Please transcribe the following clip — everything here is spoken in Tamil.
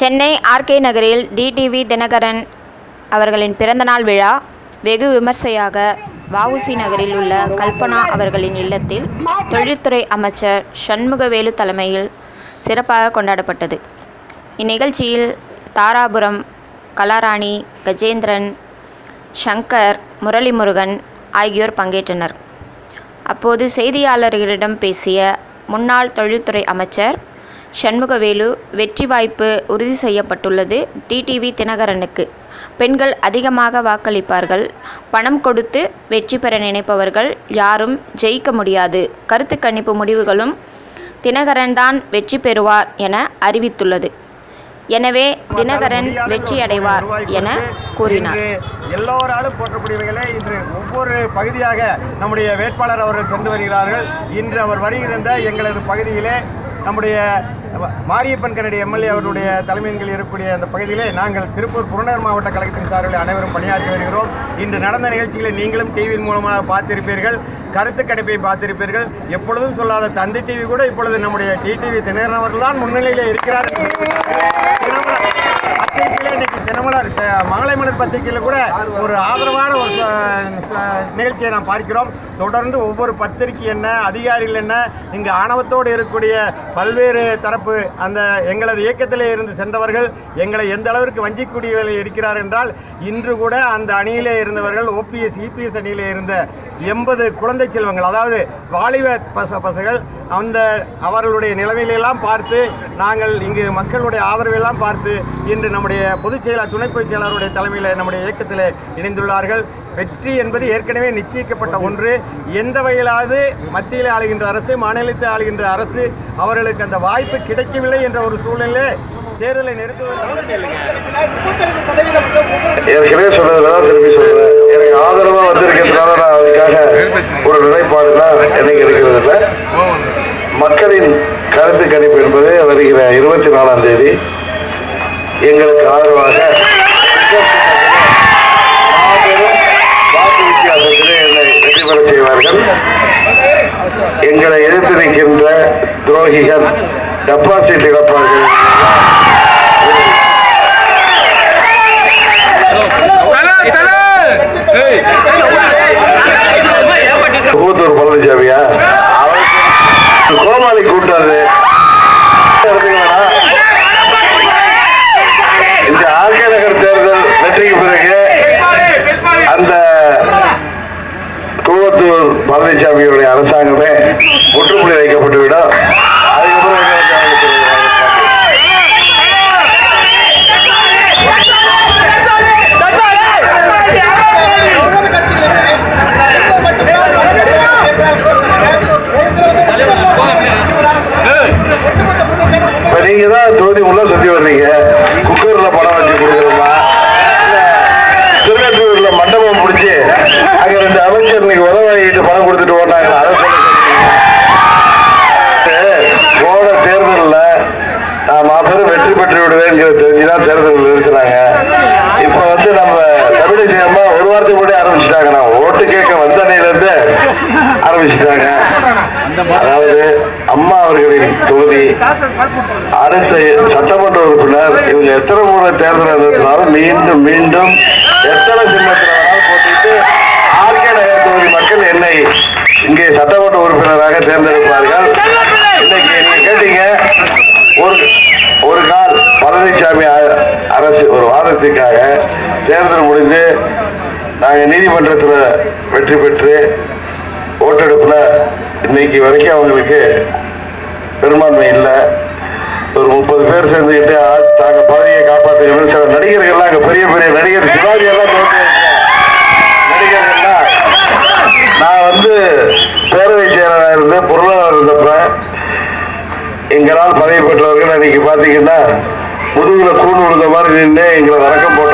சென்னை ஆர்கே நகரில் டிடிவி தினகரன் அவர்களின் பிறந்தநாள் விழா வெகு விமர்சையாக வஉசி நகரில் உள்ள கல்பனா அவர்களின் இல்லத்தில் தொழில்துறை அமைச்சர் சண்முகவேலு தலைமையில் சிறப்பாக கொண்டாடப்பட்டது. இந்நிகழ்ச்சியில் தாராபுரம் கலாராணி, கஜேந்திரன், சங்கர், முரளிமுருகன் ஆகியோர் பங்கேற்றனர். அப்போது செய்தியாளர்களிடம் பேசிய முன்னாள் தொழில்துறை அமைச்சர் சண்முகவேலு, வெற்றி வாய்ப்பு உறுதி செய்யப்பட்டுள்ளது. டிடிவி தினகரனுக்கு பெண்கள் அதிகமாக வாக்களிப்பார்கள். பணம் கொடுத்து வெற்றி பெற நினைப்பவர்கள் யாரும் ஜெயிக்க முடியாது. கருத்து கணிப்பு முடிவுகளும் தினகரன் தான் வெற்றி பெறுவார் என அறிவித்துள்ளது. எனவே தினகரன் வெற்றி அடைவார் என கூறினார். எல்லோராலும் போற்றக்கூடியவர்களே, இன்று ஒவ்வொரு பகுதியாக நம்முடைய வேட்பாளர் அவர்கள் சென்று வருகிறார்கள். இன்று அவர் வருகின்ற எங்களது பகுதியிலே நம்முடைய மாரியப்பன் கரடி எம்எல்ஏ அவருடைய தலைமையில் இருக்கக்கூடிய அந்த பகுதியிலே நாங்கள் திருப்பூர் புறநகர் மாவட்ட கழகத்தின் சார்பில் அனைவரும் பணியாற்றி வருகிறோம். இன்று நடந்த நிகழ்ச்சிகளை நீங்களும் டிவியின் மூலமாக பார்த்திருப்பீர்கள், கருத்து கணிப்பை பார்த்திருப்பீர்கள். எப்பொழுதும் சொல்லாத தந்தி டிவி கூட இப்பொழுது நம்முடைய டிடிவி தினகரன் அவர்கள் தான் முன்னிலையில் இருக்கிறார். தினமலர் மகளை மலர் பத்திரிகையில் கூட ஒரு ஆதரவான ஒரு நிகழ்ச்சியை நாம் பார்க்கிறோம். தொடர்ந்து ஒவ்வொரு பத்திரிகை என்ன, அதிகாரிகள் என்ன, இங்கு ஆணவத்தோடு இருக்கக்கூடிய பல்வேறு தரப்பு அந்த எங்களது இயக்கத்திலே இருந்து சென்றவர்கள் எங்களை எந்த அளவிற்கு வஞ்சிக்கூடியவர்கள் இருக்கிறார் என்றால், இன்று கூட அந்த அணியிலே இருந்தவர்கள் ஓபிஎஸ் இபிஎஸ் அணியிலே இருந்த 80 குழந்தை செல்வங்கள், அதாவது வாலிப பசங்கள், அந்த அவர்களுடைய நிலைமையிலெல்லாம் பார்த்து நாங்கள் இங்கு மக்களுடைய ஆதரவெல்லாம் பார்த்து இன்று நம்முடைய பொதுச் செயலாளர், துணை பொதுச் செயலாளருடைய தலைமையில் நம்முடைய இயக்கத்தில் இணைந்துள்ளார்கள். வெற்றி என்பது ஏற்கனவே நிச்சயிக்கப்பட்ட ஒன்று. எந்த வகையிலாவது மத்தியில் ஆளுகின்ற அரசு, மாநிலத்தில் ஆளுகின்ற அரசு அவர்களுக்கு அந்த வாய்ப்பு கிடைக்கவில்லை என்ற ஒரு சூழ்நிலை தேர்தலை நிறுத்துவது. ஏற்கனவே சொன்னதுதான் திருப்பி சொல்றேன். எனக்கு ஆதரவா வந்திருக்கிறதுனால நான் அதுக்காக ஒரு நிலைப்பாடுலாம் எனக்கு இருக்கிறது இல்லை. மக்களின் கருத்து கணிப்பு என்பது வருகிற 24ஆம் தேதி எங்களுக்கு ஆதரவாக வாக்கு வித்தியாசத்திலே என்னை வெற்றி பெற செய்வார்கள். எங்களை எதிர்த்து நிற்கின்ற துரோகிகள் டெபாசிட் இழப்பார்கள். கூத்தூர் பழனிசாமியா கோமாளி கூட்டாது. இந்த ஆர்கே நகர் தேர்தல் வெற்றிக்கு பிறகு அந்த கூவத்தூர் பழனிசாமியுடைய அரசாங்கமே முற்றுப்புள்ளி வைக்கப்பட்டுவிடும். அதுக்கப்புறம் இப்ப நீங்க தான் தொகுதி உள்ள சுத்தி வர்றீங்க. குக்கர்ல படம் வச்சு கொடுக்குறோமா, திருநெல்வேலியில மண்டபம் முடிச்சு அங்க 2 அமைச்சர் இன்னைக்கு உதவாகிட்டு பணம் கொடுத்துட்டு போனாங்க. அதை போன தேர்தலில் நான் மாபெரும் வெற்றி பெற்று விடுவேங்கிற தெரிஞ்சுதான் தேர்தலில் இருக்கிறாங்க. இப்ப நம்ம தமிழிசை அம்மா ஒரு வாரத்துக்கு முன்னாடி ஆரம்பிச்சுட்டாங்க. நான் ஓட்டு கேட்க வந்த அன்னையிலிருந்து ஆரம்பிச்சுட்டாங்க. அதாவது அம்மா அவர்களின் தொகுதி அடுத்த சட்டமன்ற உறுப்பினர் இவங்க எத்தனை முறை தேர்தல் நடத்தினாலும் மீண்டும் மீண்டும் எத்தனை சின்னத்தில் போட்டிட்டு ஆர்கே நகர் தொகுதி மக்கள் என்னை இங்கே சட்டமன்ற உறுப்பினராக தேர்ந்தெடுப்பார்கள். இன்னைக்கு நீங்க கேட்டீங்க, ஒரு கால் பழனிசாமி அரசு ஒரு வாதத்துக்காக தேர்தல் முடிந்து நாங்கள் நீதிமன்றத்தில் வெற்றி பெற்று ஓட்டெடுப்புல இன்னைக்கு வரைக்கும் அவங்களுக்கு பெரும்பான்மை இல்லை. ஒரு 30 பேர் சேர்ந்துக்கிட்டு தாங்க பதவியை காப்பாற்றுகிற சில நடிகர்கள்லாம் அங்கே பெரிய பெரிய நடிகர் சிவாஜி எல்லாம் நடிகர்கள்லாம் நான் பேரவை செயலராக இருந்த பொருளாளர் இருந்தப்ப எங்களால் பதவி பெற்றவர்கள் அன்னைக்கு பார்த்தீங்கன்னா முதுகுல கூண் விழுந்த மாதிரி நின்று எங்களை வணக்கம் போட்டு